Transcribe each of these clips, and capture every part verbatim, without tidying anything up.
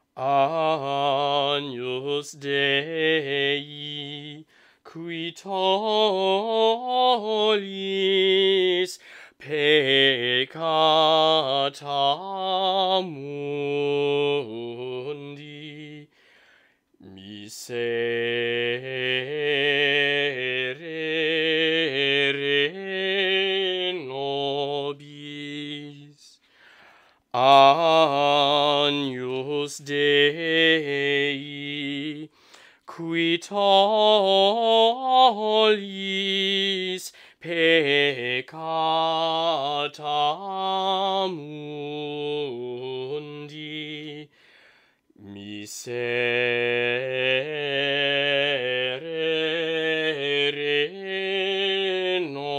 Agnus Dei, qui tollis peccata mundi, miserere nobis. Agnus Dei, qui tollis peccata mundi, miserere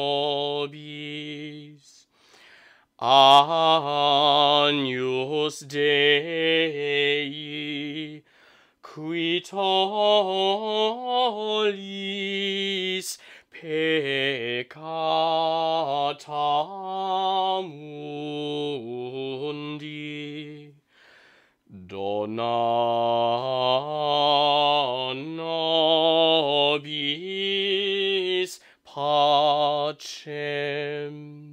nobis. Agnus Dei, qui tollis peccata mundi, dona nobis pacem.